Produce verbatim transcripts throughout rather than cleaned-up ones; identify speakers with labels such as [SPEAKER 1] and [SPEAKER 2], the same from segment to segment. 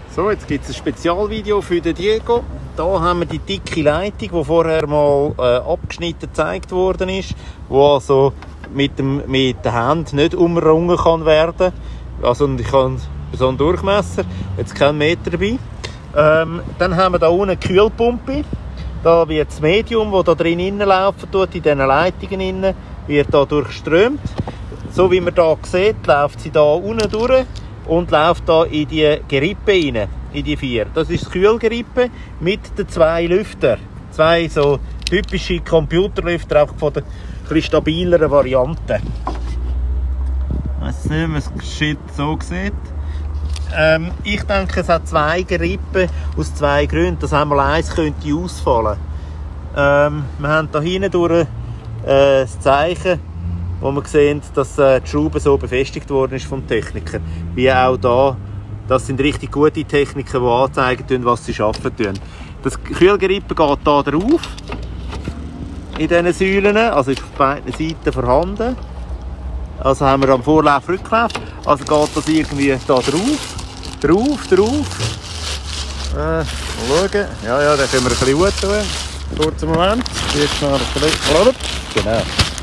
[SPEAKER 1] So, jetzt gibt es ein Spezialvideo für den Diego. Hier haben wir die dicke Leitung, die vorher mal äh, abgeschnitten gezeigt worden ist, die also mit, dem, mit der Hand nicht umrungen kann werden. Also ich habe so einen Durchmesser, jetzt kein Meter dabei. Ähm, dann haben wir hier unten eine Kühlpumpe. Da wird das Medium, das da drin laufen tut, in diesen Leitungen innen, wird da durchströmt. So wie man hier sieht, läuft sie hier unten durch und läuft da in die Gerippe rein, in die vier. Das ist das Kühlgerippe mit den zwei Lüftern. Zwei so typische Computerlüfter, auch von der etwas stabileren Variante. Ich weiss nicht, ob man das Schild so sieht. Ähm, ich denke, es hat zwei Gerippen aus zwei Gründen. Das einmal eins könnte ausfallen. Ähm, wir haben hier hinten durch äh, das Zeichen, wo wir sehen, dass äh, die Schraube so befestigt worden ist vom Techniker. Wie auch da. Das sind richtig gute Techniker, die anzeigen, was sie arbeiten. Das Kühlgerippe geht hier drauf. In diesen Säulen. Also ist auf beiden Seiten vorhanden. Also haben wir am Vorlauf, Rücklauf. Also geht das irgendwie da drauf. Drauf, drauf. Äh, mal schauen. Ja, ja, dann können wir ein bisschen gut tun. Kurzen Moment. Jetzt noch ein bisschen. Genau.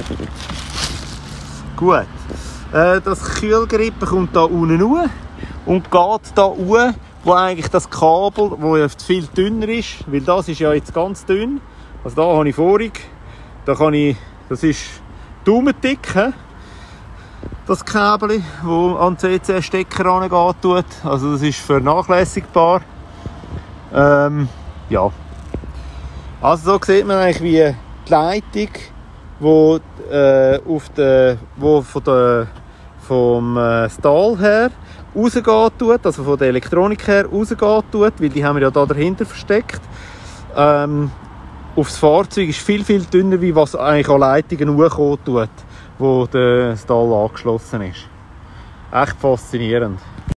[SPEAKER 1] Gut. Äh, das Kühlgerippe kommt hier unten raus und geht hier raus, wo eigentlich das Kabel, das viel dünner ist, weil das ist ja jetzt ganz dünn. Also da habe ich vorig, da kann ich, das ist daumendick, he? Das Kabel, das an den C C-Stecker angeht tut. Also das ist vernachlässigbar. Ähm, ja. Also so sieht man eigentlich, wie die Leitung, wo, äh, auf der, wo von der, vom äh, Stahl her rausgeht tut, also von der Elektronik her rausgeht tut, weil die haben wir ja da dahinter versteckt. Ähm, aufs Fahrzeug ist viel, viel dünner, wie was eigentlich an Leitungen hochkommen tut, wo der Stahl angeschlossen ist. Echt faszinierend.